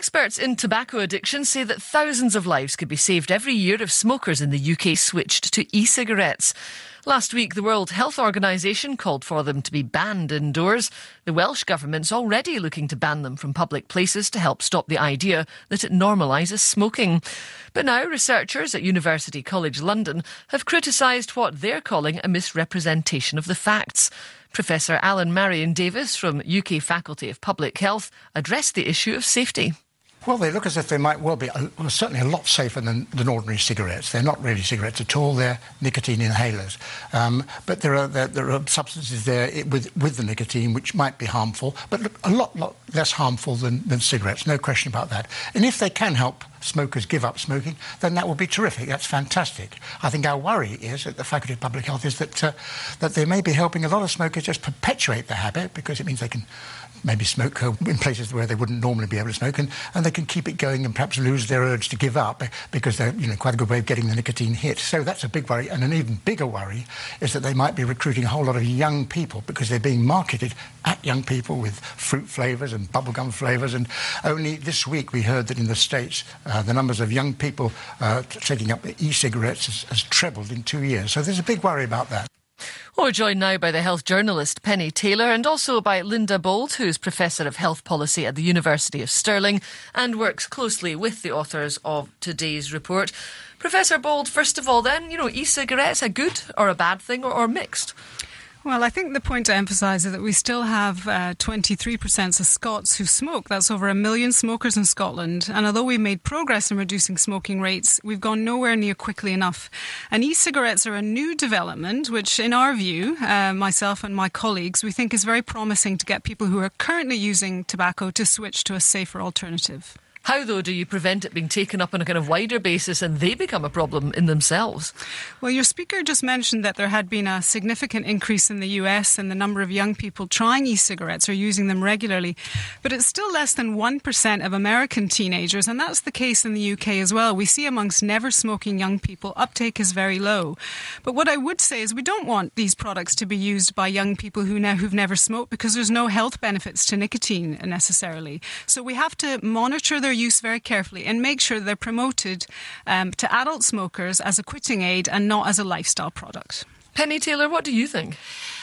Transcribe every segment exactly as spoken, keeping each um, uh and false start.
Experts in tobacco addiction say that thousands of lives could be saved every year if smokers in the U K switched to e-cigarettes. Last week, the World Health Organization called for them to be banned indoors. The Welsh Government's already looking to ban them from public places to help stop the idea that it normalises smoking. But now researchers at University College London have criticised what they're calling a misrepresentation of the facts. Professor Alan Marion Davis from U K Faculty of Public Health addressed the issue of safety. Well, they look as if they might well be uh, well, certainly a lot safer than, than ordinary cigarettes. They're not really cigarettes at all. They're nicotine inhalers. Um, but there are there, there are substances there with with the nicotine which might be harmful, but look, a lot lot less harmful than, than cigarettes. No question about that. And if they can help smokers give up smoking, then that would be terrific. That's fantastic. I think our worry is at the Faculty of Public Health is that uh, that they may be helping a lot of smokers just perpetuate the habit, because it means they can maybe smoke in places where they wouldn't normally be able to smoke, and, and they can keep it going and perhaps lose their urge to give up, because they're, you know, quite a good way of getting the nicotine hit. So that's a big worry. And an even bigger worry is that they might be recruiting a whole lot of young people, because they're being marketed at young people with fruit flavours and bubblegum flavours. And only this week we heard that in the States uh, the numbers of young people uh, taking up e-cigarettes has, has trebled in two years. So there's a big worry about that. We're joined now by the health journalist Pennie Taylor, and also by Linda Bauld, who's Professor of Health Policy at the University of Stirling and works closely with the authors of today's report. Professor Bauld, first of all then, you know, e-cigarettes, a good or a bad thing, or, or mixed? Well, I think the point to emphasise is that we still have uh, twenty-three percent of Scots who smoke. That's over a million smokers in Scotland. And although we've made progress in reducing smoking rates, we've gone nowhere near quickly enough. And e-cigarettes are a new development, which in our view, uh, myself and my colleagues, we think is very promising to get people who are currently using tobacco to switch to a safer alternative. How, though, do you prevent it being taken up on a kind of wider basis and they become a problem in themselves? Well, your speaker just mentioned that there had been a significant increase in the U S in the number of young people trying e-cigarettes or using them regularly. But it's still less than one percent of American teenagers, and that's the case in the U K as well. We see amongst never-smoking young people, uptake is very low. But what I would say is we don't want these products to be used by young people who ne- who've never smoked, because there's no health benefits to nicotine necessarily. So we have to monitor their use very carefully and make sure they're promoted um, to adult smokers as a quitting aid and not as a lifestyle product. Pennie Taylor, what do you think?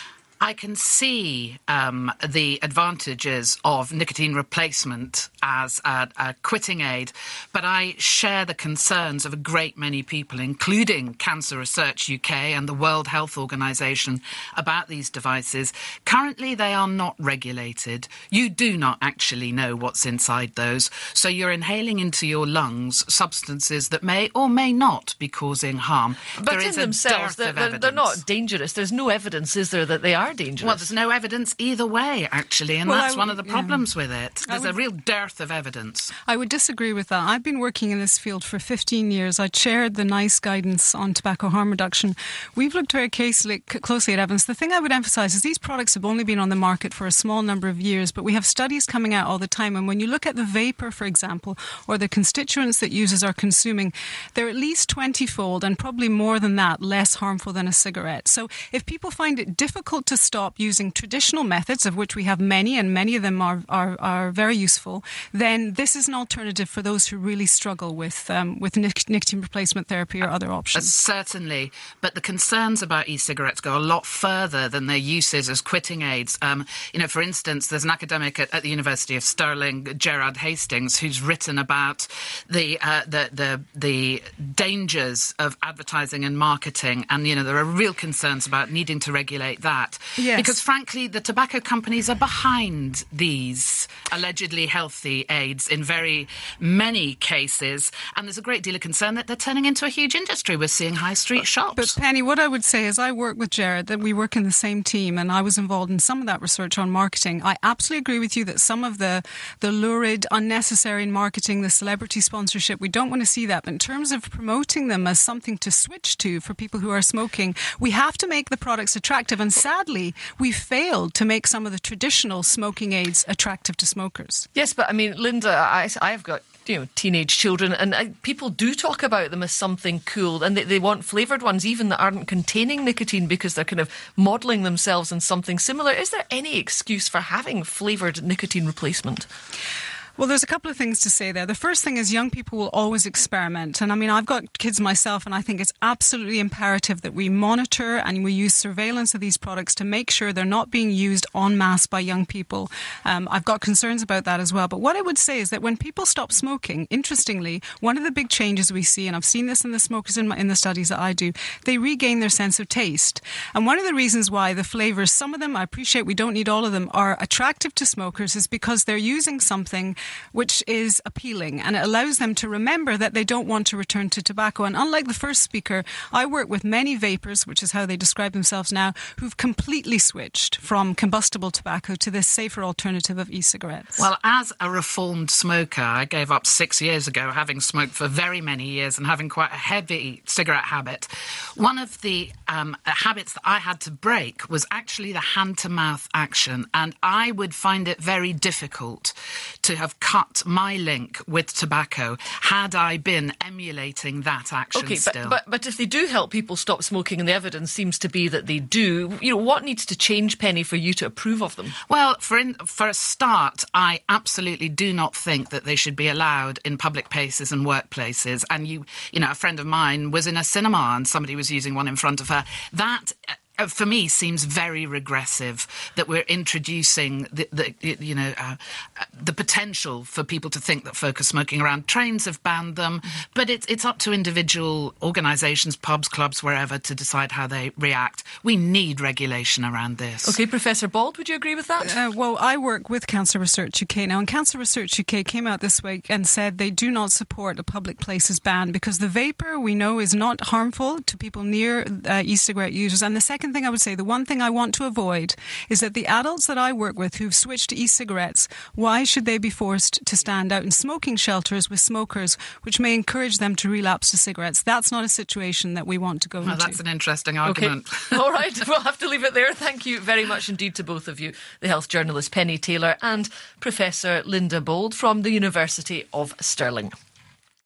I can see um, the advantages of nicotine replacement as a, a quitting aid, but I share the concerns of a great many people, including Cancer Research U K and the World Health Organization, about these devices. Currently, they are not regulated. You do not actually know what's inside those, so you're inhaling into your lungs substances that may or may not be causing harm. But there in is a themselves, dearth they're, of they're, they're evidence. not dangerous. There's no evidence, is there, that they are dangerous? Well, there's no evidence either way, actually, and well, that's I, one of the problems yeah. with it. There's would, a real dearth of evidence. I would disagree with that. I've been working in this field for fifteen years. I chaired the NICE guidance on tobacco harm reduction. We've looked very closely, closely at evidence. The thing I would emphasise is these products have only been on the market for a small number of years, but we have studies coming out all the time. And when you look at the vapour, for example, or the constituents that users are consuming, they're at least twenty-fold, and probably more than that, less harmful than a cigarette. So if people find it difficult to stop using traditional methods, of which we have many, and many of them are, are, are very useful, then this is an alternative for those who really struggle with um, with nic- nicotine replacement therapy or other options. Uh, certainly, but the concerns about e-cigarettes go a lot further than their uses as quitting aids. Um, you know, for instance, there's an academic at, at the University of Stirling, Gerard Hastings, who's written about the, uh, the the the dangers of advertising and marketing, and you know there are real concerns about needing to regulate that. Yes. Because frankly, the tobacco companies are behind these allegedly healthy aids in very many cases, and there's a great deal of concern that they're turning into a huge industry. We're seeing high street shops. But Pennie, what I would say is I work with Gerard, that we work in the same team, and I was involved in some of that research on marketing. I absolutely agree with you that some of the, the lurid, unnecessary marketing, the celebrity sponsorship, we don't want to see that. But in terms of promoting them as something to switch to for people who are smoking, we have to make the products attractive, and sadly, we've failed to make some of the traditional smoking aids attractive to smokers. Yes, but I mean, Linda, I, I've got you know teenage children, and I, people do talk about them as something cool, and they, they want flavoured ones even that aren't containing nicotine, because they're kind of modelling themselves in something similar. Is there any excuse for having flavoured nicotine replacement? Well, there's a couple of things to say there. The first thing is young people will always experiment. And I mean, I've got kids myself, and I think it's absolutely imperative that we monitor and we use surveillance of these products to make sure they're not being used en masse by young people. Um, I've got concerns about that as well. But what I would say is that when people stop smoking, interestingly, one of the big changes we see, and I've seen this in the smokers in, my, in the studies that I do, they regain their sense of taste. And one of the reasons why the flavours, some of them, I appreciate we don't need all of them, are attractive to smokers is because they're using something which is appealing, and it allows them to remember that they don't want to return to tobacco. And unlike the first speaker, I work with many vapers, which is how they describe themselves now, who've completely switched from combustible tobacco to this safer alternative of e-cigarettes. Well, as a reformed smoker, I gave up six years ago, having smoked for very many years and having quite a heavy cigarette habit. One of the um, habits that I had to break was actually the hand-to-mouth action, and I would find it very difficult to have cut my link with tobacco had I been emulating that action okay, still. But, but, but if they do help people stop smoking, and the evidence seems to be that they do, you know, what needs to change, Pennie, for you to approve of them? Well, for in, for a start, I absolutely do not think that they should be allowed in public places and workplaces. And you, you know, a friend of mine was in a cinema and somebody was using one in front of her. That, uh, for me, seems very regressive, that we're introducing the, the you know, uh, the potential for people to think that focus smoking around. Trains have banned them, mm-hmm. but it's it's up to individual organisations, pubs, clubs, wherever, to decide how they react. We need regulation around this. OK, Professor Bauld, would you agree with that? Uh, well, I work with Cancer Research U K now, and Cancer Research U K came out this week and said they do not support a public places ban because the vapour, we know, is not harmful to people near uh, e-cigarette users. And the second thing I would say, the one thing I want to avoid is that the adults that I work with who've switched to e-cigarettes, why should they be forced to stand out in smoking shelters with smokers, which may encourage them to relapse to cigarettes? That's not a situation that we want to go well, into. That's an interesting argument. Okay. All right, we'll have to leave it there. Thank you very much indeed to both of you, the health journalist Pennie Taylor and Professor Linda Bauld from the University of Stirling.